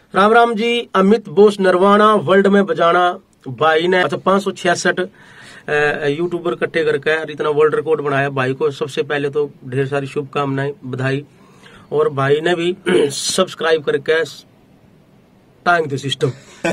Ram Ram ji. Amit Bose Narwana world में बजाना भाई ने 566 यूट्यूबर इकट्ठे करके इतना वर्ल्ड रिकॉर्ड बनाया। भाई को सबसे पहले तो ढेर सारी शुभकामनाएं, बधाई। और भाई ने भी सब्सक्राइब करके टांग दे सिस्टम।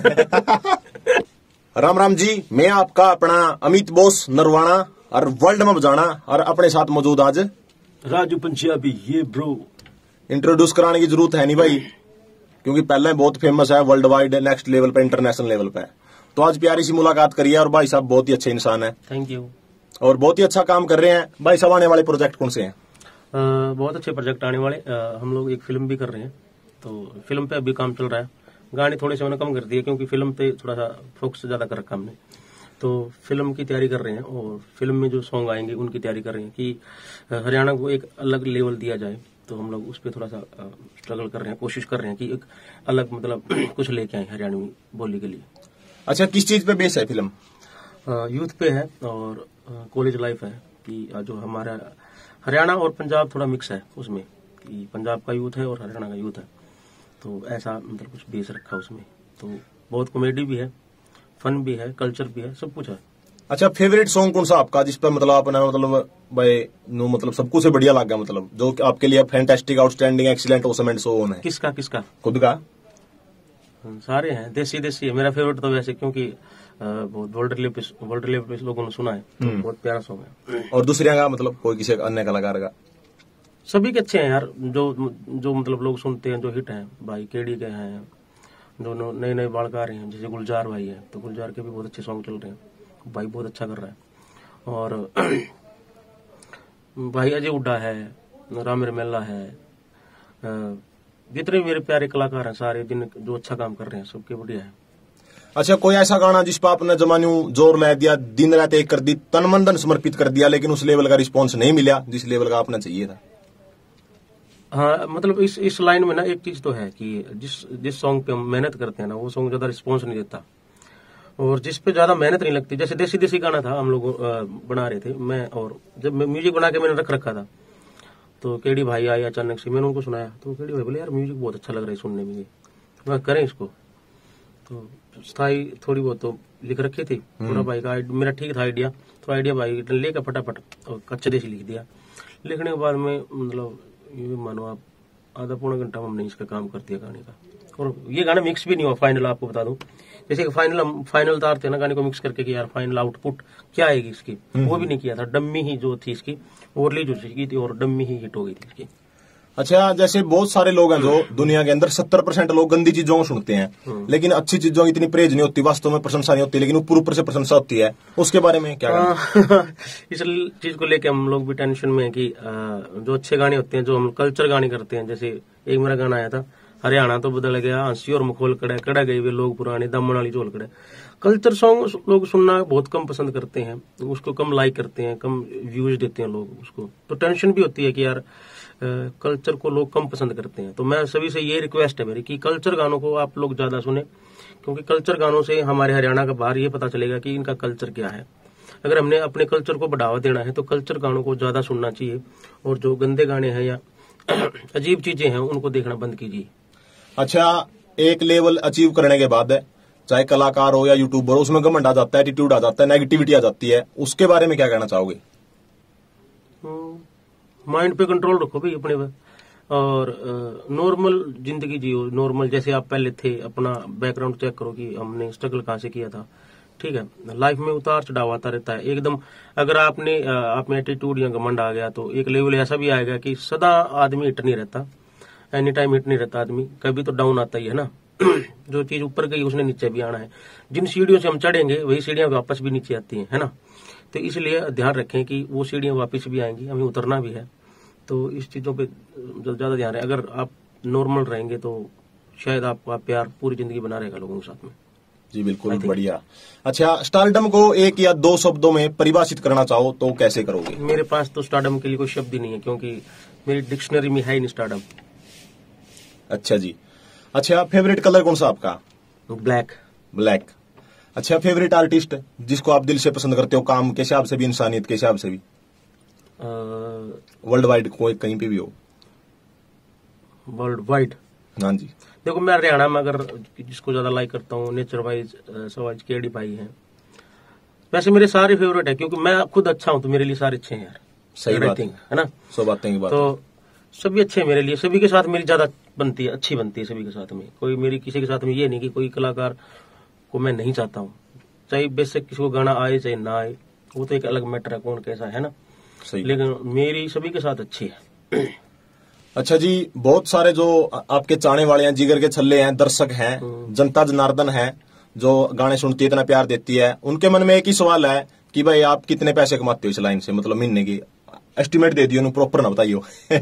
राम राम जी, मैं आपका अपना अमित बोस नरवाना और वर्ल्ड में बजाना और अपने साथ मौजूद आज राजू पंजाबी। ये ब्रो इंट्रोड्यूस कराने की जरूरत है नहीं भाई, क्योंकि पहले बहुत फेमस है वर्ल्ड वाइड, नेक्स्ट लेवल पे, इंटरनेशनल लेवल पे। तो आज प्यारी सी मुलाकात करिए और भाई साहब बहुत ही अच्छे इंसान है। Thank you. और बहुत ही अच्छा काम कर रहे हैं भाई साहब। आने वाले प्रोजेक्ट कौन से हैं? बहुत अच्छे प्रोजेक्ट आने वाले। हम लोग एक फिल्म भी कर रहे हैं, तो फिल्म पे अभी काम चल रहा है। गाने थोड़े से मैंने कम कर दिए क्योंकि फिल्म पे थोड़ा सा फोकस ज्यादा कर रखा हमने। तो फिल्म की तैयारी कर रहे हैं और फिल्म में जो सॉन्ग आएंगे उनकी तैयारी कर रहे हैं कि हरियाणा को एक अलग लेवल दिया जाए। तो हम लोग उस पर थोड़ा सा स्ट्रगल कर रहे हैं, कोशिश कर रहे हैं कि एक अलग मतलब कुछ लेके आए हरियाणवी बोली के लिए। अच्छा, किस चीज पे बेस है फिल्म? यूथ पे है और कॉलेज लाइफ है कि जो हमारा हरियाणा और पंजाब थोड़ा मिक्स है उसमें, कि पंजाब का यूथ है और हरियाणा का यूथ है। तो ऐसा मतलब कुछ बेस रखा उसमें। तो बहुत कॉमेडी भी है, फन भी है, कल्चर भी है, सब कुछ है। अच्छा, फेवरेट सॉन्ग कौन सा आपका जिस पर मतलब आपने मतलब भाई नो मतलब सबको से बढ़िया लग गया, मतलब जो आपके लिए fantastic, outstanding, excellent, awesome and so on है? किसका खुद का? सारे हैं। देसी है मेरा फेवरेट तो वैसे, क्योंकि बहुत वर्ल्ड लेवल पे लोगों ने सुना है, तो बहुत प्यारा सॉन्ग है। और दूसरे का मतलब कोई किसी अन्य कलाकार का? सभी के अच्छे हैं यार, जो मतलब लोग सुनते हैं, जो हिट हैं। भाई केडी के हैं, जो नए बाढ़ आ रहे हैं, जैसे गुलजार भाई है, तो गुलजार के भी बहुत अच्छे सॉन्ग चल रहे हैं। भाई बहुत अच्छा कर रहा है। और भाई अजय उड्डा है, राम रमेला है, जितने मेरे प्यारे कलाकार हैं सारे दिन जो अच्छा काम कर रहे हैं, सबके बढ़िया है। अच्छा, कोई ऐसा गाना जिस पर आपने जमान्यू जोर ला दिया, दिन रात एक कर दी, तन मन धन समर्पित कर दिया, लेकिन उस लेवल का रिस्पॉन्स नहीं मिला जिस लेवल का आपने चाहिए था? हाँ, मतलब इस लाइन में ना एक चीज तो है कि जिस सॉन्ग पे हम मेहनत करते हैं ना, वो सॉन्ग ज्यादा रिस्पॉन्स नहीं देता। और जिस पे ज्यादा मेहनत नहीं लगती, जैसे देसी गाना था हम लोग बना रहे थे मैं, और जब म्यूजिक बना के मैंने रख रखा था, तो केडी भाई आए अचानक से, मैंने उनको सुनाया, तो केडी भाई बोले यार म्यूजिक बहुत अच्छा लग रहा है सुनने में, मैं करें इसको। तो स्थाई थोड़ी बहुत तो लिख रखी थी, पूरा भाई का मेरा ठीक था आइडिया, तो आइडिया भाई लेकर फटाफट कच्चे देसी लिख दिया। लिखने के बाद में मतलब ये मानो आप आधा पौना घंटा हमने इसका काम कर दिया गाने का। और ये गाना मिक्स भी नहीं हुआ फाइनल, आपको बता दूं। जैसे फाइनल उतारते ना गाने को मिक्स करके कि यार फाइनल आउटपुट क्या आएगी इसकी, वो भी नहीं किया था। डम्मी ही जो थी इसकी, ओरली जो चीज थी, और डम्मी ही हिट हो गई थी इसकी। अच्छा, जैसे बहुत सारे लोग हैं जो दुनिया के अंदर 70% लोग गंदी चीजों को सुनते हैं, लेकिन अच्छी चीजों की इतनी प्रेज नहीं होती, वास्तव में प्रशंसा नहीं होती, लेकिन ऊपर से प्रशंसा होती है। उसके बारे में क्या कहना? इस चीज को लेके हम लोग भी टेंशन में है कि जो अच्छे गाने होते हैं, जो हम कल्चर गाने करते हैं, जैसे एक मेरा गाना आया था, हरियाणा तो बदल गया, हंसी और मखोल कड़ा गए वे लोग पुराने, दमन वाली झोल कड़े। कल्चर सॉन्ग लोग सुनना बहुत कम पसंद करते हैं, उसको कम लाइक करते हैं, कम व्यूज देते हैं लोग उसको। तो टेंशन भी होती है कि यार कल्चर को लोग कम पसंद करते हैं। तो मैं सभी से ये रिक्वेस्ट है मेरी कि कल्चर गानों को आप लोग ज्यादा सुने, क्योंकि कल्चर गानों से हमारे हरियाणा का बाहर ये पता चलेगा कि इनका कल्चर क्या है। अगर हमने अपने कल्चर को बढ़ावा देना है तो कल्चर गानों को ज्यादा सुनना चाहिए, और जो गंदे गाने हैं या अजीब चीजें हैं उनको देखना बंद कीजिए। अच्छा, एक लेवल अचीव करने के बाद चाहे कलाकार हो या यूट्यूबर हो, उसमें घमंड आ जाता है, एटीट्यूड आ जाता है, नेगेटिविटी आ जाती है, उसके बारे में क्या कहना चाहोगे? माइंड पे कंट्रोल रखो भाई अपने पे, और नॉर्मल जिंदगी जियो। नॉर्मल जैसे आप पहले थे, अपना बैकग्राउंड चेक करो कि हमने स्ट्रगल कहाँ से किया था। ठीक है, लाइफ में उतार चढ़ाव आता रहता है एकदम। अगर आपने आप में एटीट्यूड या घमंड आ गया तो एक लेवल ऐसा भी आएगा कि सदा आदमी हिट नहीं रहता, एनी टाइम हिट नहीं रहता आदमी, कभी तो डाउन आता ही है ना। जो चीज ऊपर गई उसने नीचे भी आना है। जिन सीढ़ियों से हम चढ़ेंगे वही सीढ़ियां वापस भी नीचे आती हैं, है ना। तो इसलिए ध्यान रखें कि वो सीढ़ियां वापस भी आएंगी, हमें उतरना भी है। तो इस चीजों पे ज्यादा ध्यान रहे। अगर आप नॉर्मल रहेंगे तो शायद आपका प्यार पूरी जिंदगी बना रहेगा लोगों के साथ में। जी बिल्कुल, बढ़िया। अच्छा, स्टारडम को एक या दो शब्दों में परिभाषित करना चाहो तो कैसे करोगे? मेरे पास तो स्टारडम के लिए कोई शब्द ही नहीं है, क्योंकि मेरी डिक्शनरी में है ही नहीं स्टारडम। अच्छा जी। अच्छा, फेवरेट कलर कौन सा आपका? ब्लैक। अच्छा, फेवरेट आर्टिस्ट जिसको आप दिल से पसंद करते हो, काम के हिसाब से भी, इंसानियत के हिसाब से भी, वर्ल्ड वाइड कोई कहीं पे भी हो? World wide? हाँ जी। देखो मैं हरियाणा में अगर जिसको ज्यादा लाइक करता हूँ नेचर वाइज सवाइज केडी भाई हैं। वैसे मेरे सारे फेवरेट है क्योंकि मैं खुद अच्छा हूँ तो मेरे लिए सारे अच्छे हैं यार। सही बात है ना। सो बातें की बात। तो सभी अच्छे हैं मेरे लिए, सभी के साथ मेरी ज्यादा बनती है, अच्छी बनती है सभी के साथ में। कोई मेरी किसी के साथ में ये नहीं कि कोई कलाकार को मैं नहीं चाहता हूँ, चाहे बेशक किसी को गाना आए चाहे ना आए, वो तो एक अलग मैटर है कौन कैसा है ना। सही। लेकिन मेरी सभी के साथ अच्छी है। अच्छा जी, बहुत सारे जो आपके चाहने वाले हैं, जिगर के छल्ले हैं, दर्शक हैं, जनता जनार्दन है जो गाने सुनती है, इतना प्यार देती है, उनके मन में एक ही सवाल है कि भाई आप कितने पैसे कमाते हो इस लाइन से, मतलब महीने की एस्टिमेट दे दियो, प्रॉपर ना बताइयो।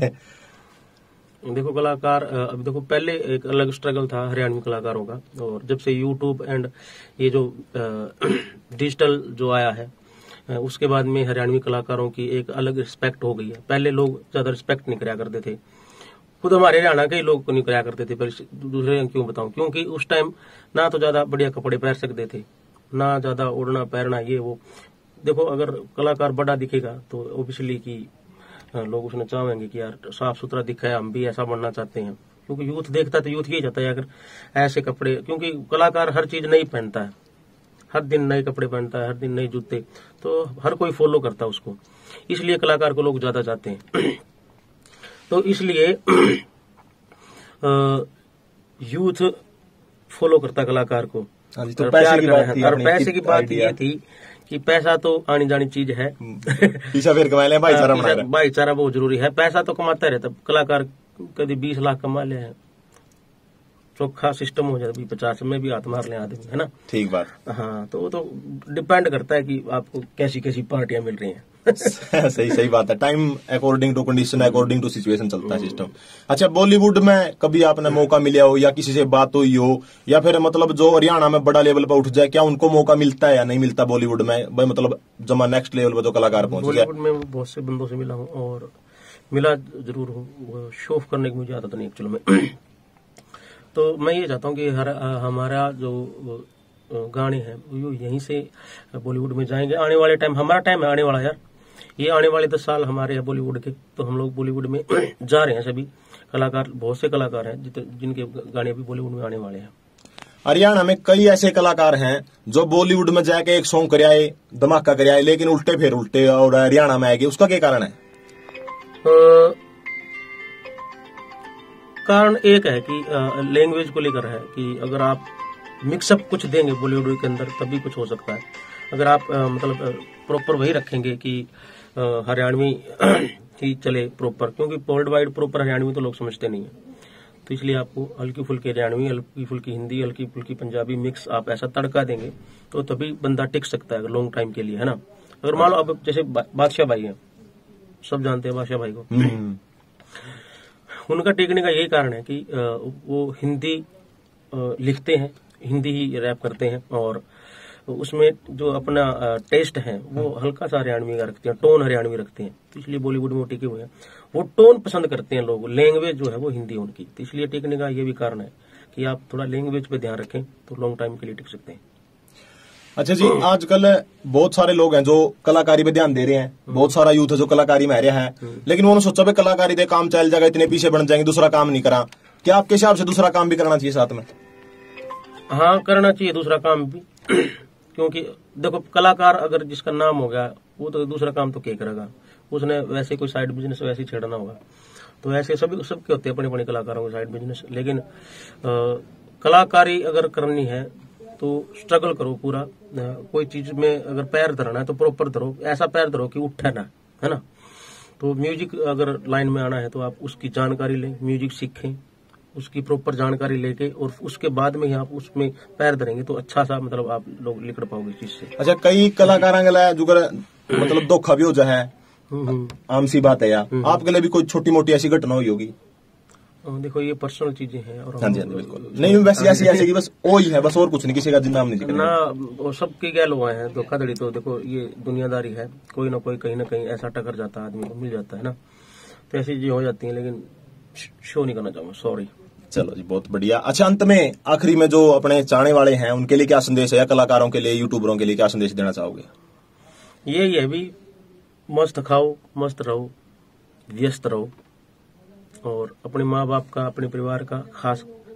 देखो कलाकार अब देखो पहले एक अलग स्ट्रगल था हरियाणवी कलाकारों का, और जब से यूट्यूब एंड ये जो डिजिटल जो आया है उसके बाद में हरियाणवी कलाकारों की एक अलग रिस्पेक्ट हो गई है। पहले लोग ज्यादा रिस्पेक्ट नहीं कराया करते थे, खुद हमारे हरियाणा के ही लोग नहीं कराया करते थे। दूसरे क्यों बताऊं, क्योंकि उस टाइम ना तो ज्यादा बढ़िया कपड़े पहन सकते थे, ना ज्यादा ओढ़ना पहनना ये वो। देखो अगर कलाकार बड़ा दिखेगा तो ओबियसली कि लोग उसने चाहेंगे कि यार साफ सुथरा दिखा है, हम भी ऐसा बनना चाहते हैं। क्योंकि यूथ देखता है तो यूथ यही चाहता है अगर ऐसे कपड़े, क्योंकि कलाकार हर चीज नहीं पहनता है, हर दिन नए कपड़े पहनता है, हर दिन नए जूते, तो हर कोई फॉलो करता है उसको, इसलिए कलाकार को लोग ज्यादा चाहते हैं। तो इसलिए यूथ फॉलो करता कलाकार को। तो पैसे की बात थी, और पैसे की बात ये थी कि पैसा तो आनी जानी चीज है। पीछा फिर कमा ले, भाईचारा बहुत जरूरी है। पैसा तो कमाता रहता, कलाकार कभी 20 लाख कमा ले हैं, चौखा सिस्टम हो जाता, 50 में भी हाथ मार ले आदमी, है ना। ठीक बात। हाँ, तो वो तो डिपेंड करता है कि आपको कैसी कैसी पार्टियां मिल रही हैं। सही बात है। Time according to condition, according to situation चलता है सिस्टम। अच्छा, बॉलीवुड में कभी आपने मौका मिला हो या किसी से बात हुई हो, या फिर मतलब जो हरियाणा में बड़ा लेवल पर उठ जाए, क्या उनको मौका मिलता है या नहीं मिलता बॉलीवुड में, भाई मतलब जमा नेक्स्ट लेवल पर जो कलाकार पहुंच गया? बॉलीवुड में बहुत से बंदों से मिला हूँ और मिला जरूर हूँ, शो ऑफ करने की मुझे आदत नहीं एक्चुअल में। तो मैं ये चाहता हूँ कि हमारा जो गाने हैं वो यहीं से बॉलीवुड में जाएंगे। आने वाले टाइम, हमारा टाइम है आने वाला यार, ये आने वाले 10 साल हमारे हैं बॉलीवुड के, तो हम लोग बॉलीवुड में जा रहे हैं। सभी कलाकार, बहुत से कलाकार हैं जिनके गाने भी बॉलीवुड में आने वाले हैं। हरियाणा में कई ऐसे कलाकार हैं जो बॉलीवुड में जाके एक सॉन्ग कर आए, धमाका कर आए, लेकिन उल्टे फिर उल्टे और हरियाणा में आएगी, उसका क्या कारण है? कारण एक है कि लैंग्वेज को लेकर है कि अगर आप मिक्सअप कुछ देंगे बॉलीवुड के अंदर तभी कुछ हो सकता है। अगर आप मतलब प्रॉपर वही रखेंगे कि हरियाणवी ही चले प्रॉपर, क्योंकि वर्ल्ड वाइड प्रॉपर हरियाणवी तो लोग समझते नहीं है, तो इसलिए आपको हल्की फुल्की हरियाणवी, हल्की फुल्की हिंदी, हल्की फुल्की पंजाबी मिक्स आप ऐसा तड़का देंगे तो तभी बंदा टिक सकता है लॉन्ग टाइम के लिए, है ना। अगर मान लो अब जैसे बादशाह भाई है, सब जानते हैं बादशाह भाई को, उनका टिकने का यही कारण है कि वो हिंदी लिखते हैं, हिंदी ही रैप करते हैं, और उसमें जो अपना टेस्ट है वो हल्का सा हरियाणवी का रखते हैं, टोन हरियाणवी रखते हैं, तो इसलिए बॉलीवुड में वो टिके हुए हैं। वो टोन पसंद करते हैं लोग, लैंग्वेज जो है वो हिंदी उनकी, तो इसलिए टिकने का ये भी कारण है कि आप थोड़ा लैंग्वेज पे ध्यान रखें तो लॉन्ग टाइम के लिए टिक सकते हैं। अच्छा जी, आजकल बहुत सारे लोग हैं जो कलाकारी पे ध्यान दे रहे हैं, बहुत सारा यूथ है जो कलाकारी में आ रहा है, लेकिन उन्होंने सोचा भाई कलाकारी दे काम चल जाएगा, इतने पीछे बन जाएंगे, दूसरा काम नहीं करा। क्या आपके हिसाब से दूसरा काम भी करना चाहिए साथ में? हाँ, करना चाहिए दूसरा काम भी, क्योंकि देखो कलाकार अगर जिसका नाम हो गया वो तो दूसरा काम तो क्या करेगा, उसने वैसे कोई साइड बिजनेस वैसे ही छेड़ना होगा। तो ऐसे सभी सबके होते हैं अपने अपने कलाकारों के साइड बिजनेस, लेकिन कलाकारी अगर करनी है तो स्ट्रगल करो पूरा। कोई चीज में अगर पैर धरना है तो प्रॉपर धरो, ऐसा पैर धरो कि उठे ना, है ना। तो म्यूजिक अगर लाइन में आना है तो आप उसकी जानकारी लें, म्यूजिक सीखें, उसकी प्रॉपर जानकारी लेके और उसके बाद में ही आप उसमें पैर धरेंगे तो अच्छा सा मतलब आप लोग निकल पाओगे इस चीज से। अच्छा, कई कलाकार जुगर मतलब धोखा भी हो जाए, आम सी बात है यार, आपके लिए भी कोई छोटी मोटी ऐसी घटना हुई होगी? देखो ये पर्सनल चीजें हैं और हाँ जी, हाँ जी, बिल्कुल नहीं, वैसे ऐसी बस वो ही है, बस और कुछ नहीं, किसी का नाम नहीं ना, वो सबके गैल हुआ है धोखाधड़ी। तो देखो ये दुनियादारी है, कोई ना कोई कहीं ना कहीं ऐसा टकर जाता है, आदमी को मिल जाता है ना, तो ऐसी चीजें हो जाती हैं, लेकिन शो नहीं करना चाहूंगा, सॉरी। चलो जी, बहुत बढ़िया। अच्छा, अंत में आखिरी में जो अपने चाहने वाले हैं उनके लिए क्या संदेश है, या कलाकारों के लिए, यूट्यूबरों के लिए क्या संदेश देना चाहोगे? यही है भी, मस्त खाओ, मस्त रहो, व्यस्त रहो, और अपने माँ बाप का, अपने परिवार का खास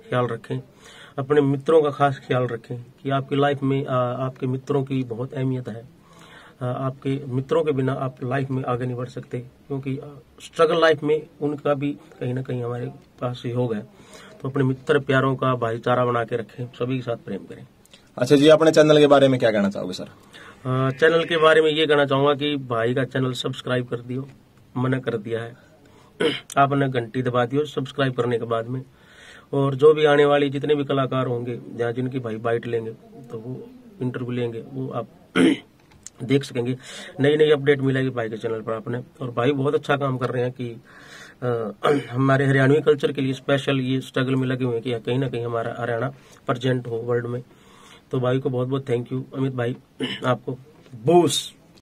ख्याल रखें, अपने मित्रों का खास ख्याल रखें कि आपकी लाइफ में आपके मित्रों की बहुत अहमियत है। आपके मित्रों के बिना आप लाइफ में आगे नहीं बढ़ सकते, क्योंकि स्ट्रगल लाइफ में उनका भी कहीं ना कहीं हमारे पास सहयोग है। तो अपने मित्र प्यारों का भाईचारा बना के रखें, सभी के साथ प्रेम करें। अच्छा जी, अपने चैनल के बारे में क्या कहना चाहोगे सर? चैनल के बारे में ये कहना चाहूंगा कि भाई का चैनल सब्सक्राइब कर दियो, मना कर दिया है आपने घंटी दबा दियो सब्सक्राइब करने के बाद में। और जो भी आने वाली जितने भी कलाकार होंगे या जिनकी भाई बाइट लेंगे तो वो इंटरव्यू लेंगे, वो आप देख सकेंगे। नई नई अपडेट मिलेगी भाई के चैनल पर आपने। और भाई बहुत अच्छा काम कर रहे हैं कि हमारे हरियाणवी कल्चर के लिए स्पेशल ये स्ट्रगल में लगे हुए हैं कि कहीं ना कहीं हमारा हरियाणा प्रेजेंट हो वर्ल्ड में। तो भाई को बहुत बहुत थैंक यू अमित भाई, आपको बूस।